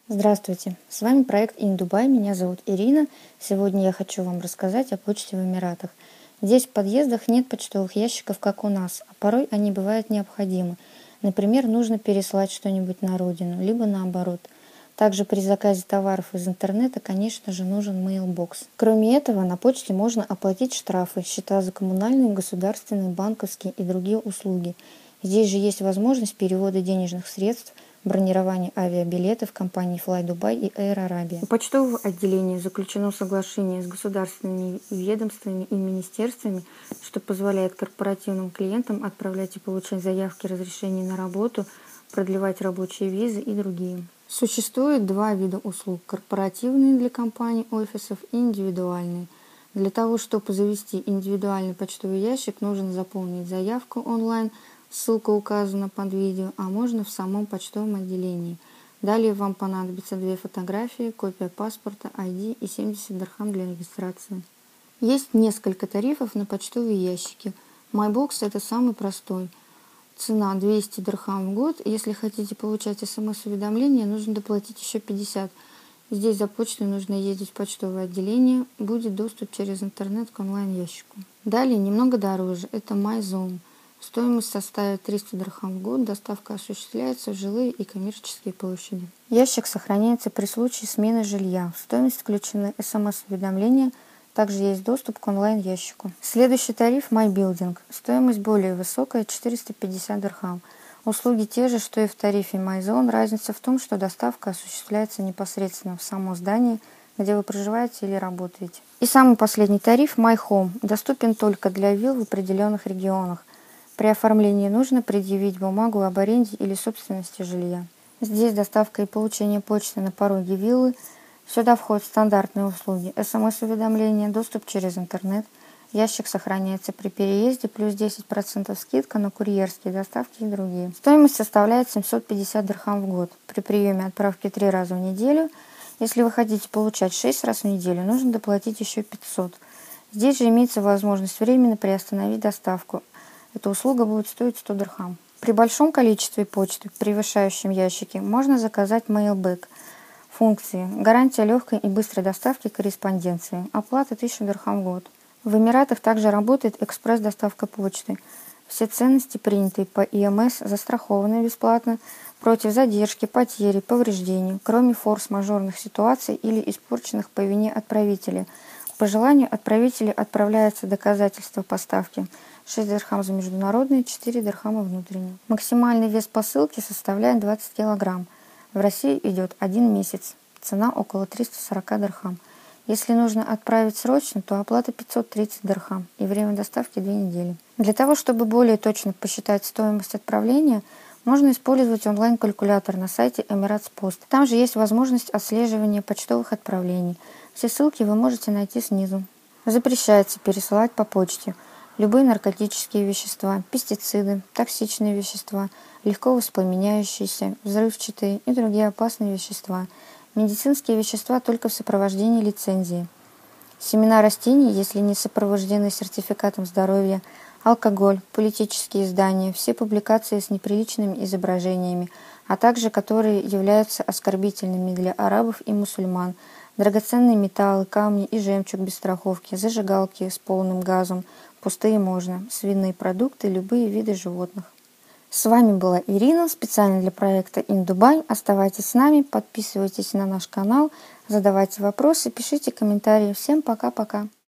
Здравствуйте, с вами проект InDubai, меня зовут Ирина. Сегодня я хочу вам рассказать о почте в Эмиратах. Здесь в подъездах нет почтовых ящиков, как у нас, а порой они бывают необходимы. Например, нужно переслать что-нибудь на родину, либо наоборот. Также при заказе товаров из интернета, конечно же, нужен mailbox. Кроме этого, на почте можно оплатить штрафы, счета за коммунальные, государственные, банковские и другие услуги. Здесь же есть возможность перевода денежных средств, бронирование авиабилетов компаний Fly Dubai и Air Arabia. У почтового отделения заключено соглашение с государственными ведомствами и министерствами, что позволяет корпоративным клиентам отправлять и получать заявки разрешений на работу, продлевать рабочие визы и другие. Существует два вида услуг – корпоративные для компаний, офисов и индивидуальные. Для того, чтобы завести индивидуальный почтовый ящик, нужно заполнить заявку онлайн, ссылка указана под видео, а можно в самом почтовом отделении. Далее вам понадобится 2 фотографии, копия паспорта, ID и 70 дирхам для регистрации. Есть несколько тарифов на почтовые ящики. MyBox – это самый простой. Цена 200 дирхам в год. Если хотите получать смс-уведомления, нужно доплатить еще 50. Здесь за почтой нужно ездить в почтовое отделение. Будет доступ через интернет к онлайн-ящику. Далее немного дороже. Это MyZone. Стоимость составит 300 дирхам в год. Доставка осуществляется в жилые и коммерческие площади. Ящик сохраняется при случае смены жилья. В стоимость включены смс-уведомления. Также есть доступ к онлайн-ящику. Следующий тариф MyBuilding. Стоимость более высокая – 450 дирхам. Услуги те же, что и в тарифе MyZone. Разница в том, что доставка осуществляется непосредственно в само здание, где вы проживаете или работаете. И самый последний тариф MyHome доступен только для вилл в определенных регионах. При оформлении нужно предъявить бумагу об аренде или собственности жилья. Здесь доставка и получение почты на пороге виллы. Сюда входят стандартные услуги: смс-уведомления, доступ через интернет. Ящик сохраняется при переезде, плюс 10% скидка на курьерские доставки и другие. Стоимость составляет 750 дирхам в год. При приеме отправки 3 раза в неделю. Если вы хотите получать 6 раз в неделю, нужно доплатить еще 500. Здесь же имеется возможность временно приостановить доставку. Эта услуга будет стоить 100 дирхам. При большом количестве почты, превышающем ящики, можно заказать mailback. Функции: гарантия легкой и быстрой доставки корреспонденции. Оплата 1000 дирхам в год. В Эмиратах также работает экспресс-доставка почты. Все ценности, принятые по ИМС, застрахованы бесплатно против задержки, потери, повреждений, кроме форс-мажорных ситуаций или испорченных по вине отправителя. По желанию отправителя отправляется доказательство поставки. 6 дирхам за международные, 4 дирхама внутренние. Максимальный вес посылки составляет 20 кг. В России идет 1 месяц. Цена около 340 дирхам. Если нужно отправить срочно, то оплата 530 дирхам и время доставки 2 недели. Для того, чтобы более точно посчитать стоимость отправления, можно использовать онлайн-калькулятор на сайте Emirates Post. Там же есть возможность отслеживания почтовых отправлений. Все ссылки вы можете найти снизу. Запрещается пересылать по почте любые наркотические вещества, пестициды, токсичные вещества, легко воспламеняющиеся, взрывчатые и другие опасные вещества. Медицинские вещества только в сопровождении лицензии. Семена растений, если не сопровождены сертификатом здоровья, алкоголь, политические издания, все публикации с неприличными изображениями, а также которые являются оскорбительными для арабов и мусульман, драгоценные металлы, камни и жемчуг без страховки, зажигалки с полным газом, пустые можно, свиные продукты, любые виды животных. С вами была Ирина, специально для проекта InDubai. Оставайтесь с нами, подписывайтесь на наш канал, задавайте вопросы, пишите комментарии. Всем пока-пока!